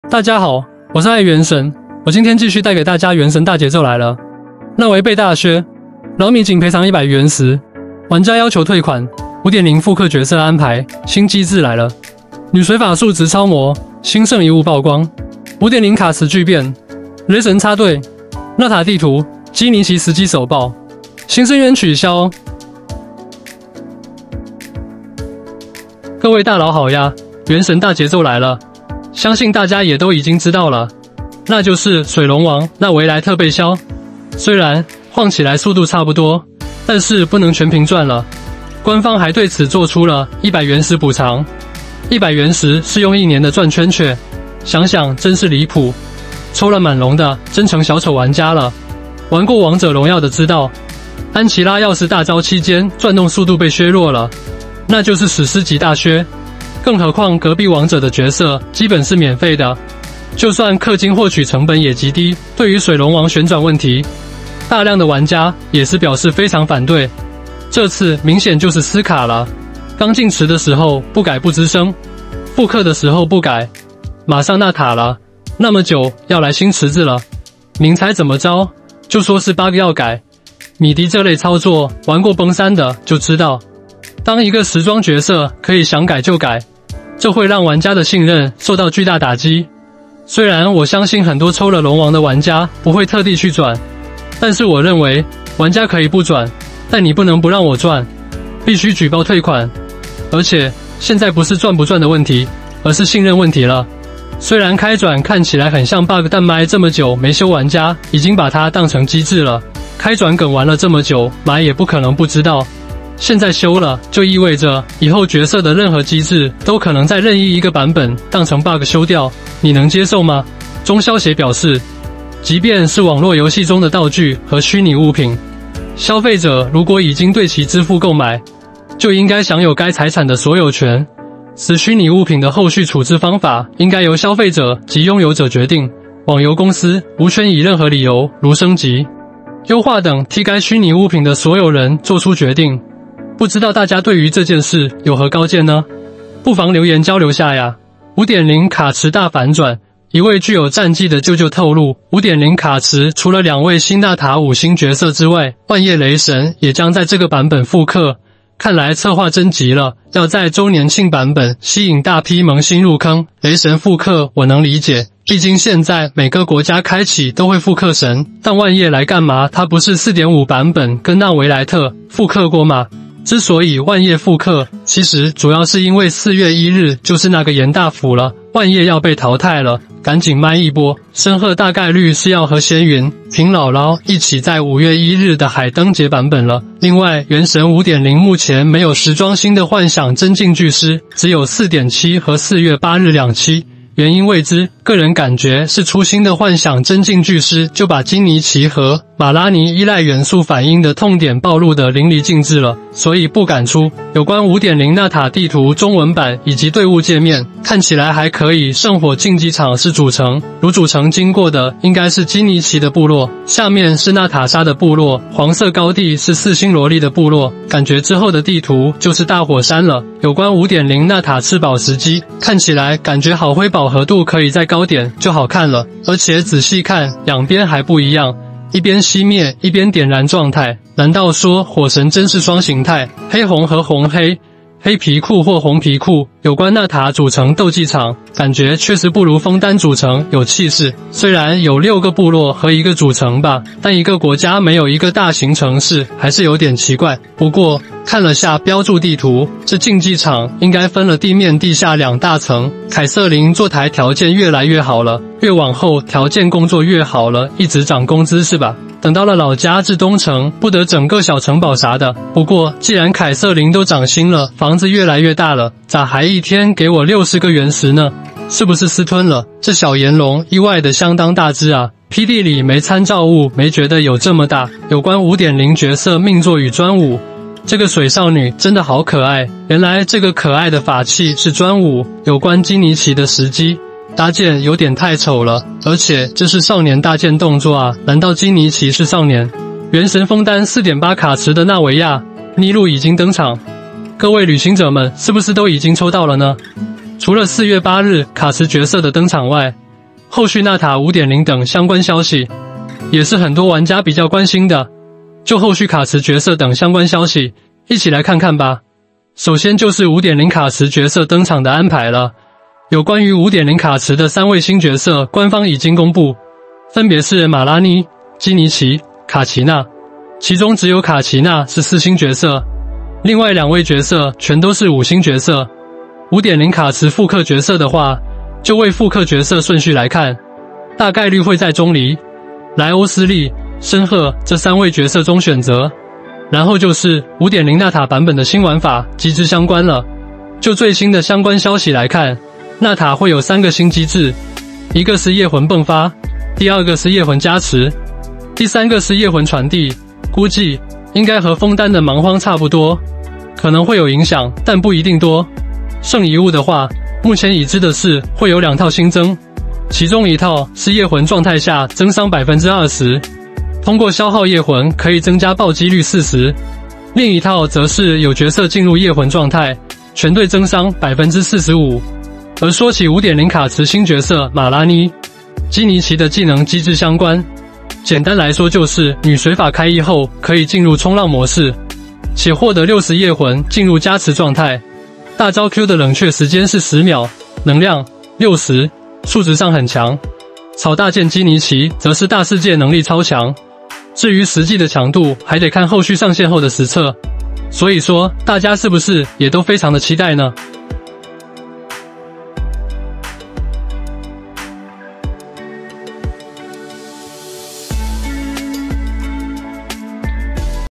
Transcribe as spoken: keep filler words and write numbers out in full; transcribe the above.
大家好，我是爱元神，我今天继续带给大家元神大节奏来了。纳维被大削，老米仅赔偿一百元时，玩家要求退款。五点零 复刻角色安排，新机制来了。女水法术值超模，新圣遗物曝光。五点零 卡池巨变，雷神插队。纳塔地图，基尼奇时机首爆。新深渊取消。各位大佬好呀，元神大节奏来了。相信大家也都已经知道了，那就是水龙王纳维莱特被削。虽然晃起来速度差不多，但是不能全凭赚了。官方还对此做出了一百原石补偿，一百原石是用一年的转圈圈，想想真是离谱。抽了满龙的真成小丑玩家了，玩过王者荣耀的知道，安琪拉钥匙大招期间转动速度被削弱了，那就是史诗级大削。更何况隔壁王者的角色基本是免费的，就算氪金获取成本也极低。对于水龙王旋转问题，大量的玩家也是表示非常反对。这次明显就是撕卡了，刚进池的时候不改不吱声，复刻的时候不改，马上纳塔了，那么久要来新池子了，明才怎么着就说是 bug 要改。米迪这类操作玩过崩三的就知道，当一个时装角色可以想改就改，这会让玩家的信任受到巨大打击。虽然我相信很多抽了龙王的玩家不会特地去转，但是我认为玩家可以不转，但你不能不让我赚，必须举报退款。而且现在不是赚不赚的问题，而是信任问题了。虽然开转看起来很像 bug， 但买这么久没修玩家已经把它当成机制了。开转梗玩了这么久，买也不可能不知道。现在修了，就意味着以后角色的任何机制都可能在任意一个版本当成 bug 修掉，你能接受吗？中消协表示，即便是网络游戏中的道具和虚拟物品，消费者如果已经对其支付购买，就应该享有该财产的所有权。此虚拟物品的后续处置方法应该由消费者及拥有者决定，网游公司无权以任何理由，如升级、优化等，替该虚拟物品的所有人做出决定。不知道大家对于这件事有何高见呢？不妨留言交流下呀。五点零 卡池大反转，一位具有战绩的舅舅透露， 五点零 卡池除了两位新纳塔五星角色之外，万叶雷神也将在这个版本复刻。看来策划真急了，要在周年庆版本吸引大批萌新入坑。雷神复刻我能理解，毕竟现在每个国家开启都会复刻神，但万叶来干嘛？他不是 四点五 版本跟纳维莱特复刻过吗？之所以万叶复刻，其实主要是因为四月一日就是那个严大福了，万叶要被淘汰了，赶紧卖一波。申鹤大概率是要和仙云、平姥姥一起在五月一日的海灯节版本了。另外，原神 五点零 目前没有时装新的幻想真境巨狮，只有 四点七 和四月八日两期。原因未知，个人感觉是出新的幻想真境巨狮就把金尼奇和马拉尼依赖元素反应的痛点暴露得淋漓尽致了，所以不敢出。有关 五点零 纳塔地图中文版以及队伍界面，看起来还可以。圣火竞技场是主城，如主城经过的应该是金尼奇的部落，下面是纳塔莎的部落，黄色高地是四星萝莉的部落，感觉之后的地图就是大火山了。有关 五点零 纳塔吃宝时机，看起来感觉好灰饱和度可以再高点就好看了，而且仔细看两边还不一样，一边熄灭一边点燃状态，难道说火神真是双形态，黑红和红黑，黑皮裤或红皮裤？有关纳塔主城斗技场，感觉确实不如枫丹主城有气势。虽然有六个部落和一个主城吧，但一个国家没有一个大型城市还是有点奇怪。不过看了下标注地图，这竞技场应该分了地面地下两大层。凯瑟琳坐台条件越来越好了，越往后条件工作越好了，一直涨工资是吧？等到了老家至东城，不得整个小城堡啥的。不过既然凯瑟琳都涨薪了，房子越来越大了，咋还一天给我六十个原石呢？是不是私吞了？这小炎龙意外的相当大只啊！ P D 里没参照物，没觉得有这么大。有关 五点零 角色命座与专武，这个水少女真的好可爱，原来这个可爱的法器是专武。有关基尼奇的时机，搭建有点太丑了，而且这是少年搭建动作啊，难道基尼奇是少年？原神枫丹 四点八 卡池的纳维亚妮露已经登场，各位旅行者们是不是都已经抽到了呢？除了四月八日卡池角色的登场外， 后续娜塔 五点零 等相关消息，也是很多玩家比较关心的。就后续卡池角色等相关消息，一起来看看吧。首先就是 五点零 卡池角色登场的安排了。有关于 五点零 卡池的三位新角色，官方已经公布，分别是马拉妮、基尼奇、卡奇娜，其中只有卡奇娜是四星角色，另外两位角色全都是五星角色。五点零 卡池复刻角色的话，就为复刻角色顺序来看，大概率会在钟离、莱欧斯利、申鹤这三位角色中选择。然后就是 五点零 娜塔版本的新玩法机制相关了。就最新的相关消息来看，娜塔会有三个新机制，一个是夜魂迸发，第二个是夜魂加持，第三个是夜魂传递。估计应该和枫丹的蛮荒差不多，可能会有影响，但不一定多。圣遗物的话，目前已知的是会有两套新增，其中一套是夜魂状态下增伤 百分之二十， 通过消耗夜魂可以增加暴击率 四十， 另一套则是有角色进入夜魂状态，全队增伤 百分之四十五。 而说起 五点零 卡池新角色马拉妮、基尼奇的技能机制相关，简单来说就是女水法开役后可以进入冲浪模式，且获得六十夜魂进入加持状态。大招 Q 的冷却时间是十秒，能量六十，数值上很强。草大剑基尼奇则是大世界能力超强，至于实际的强度还得看后续上线后的实测，所以说大家是不是也都非常的期待呢？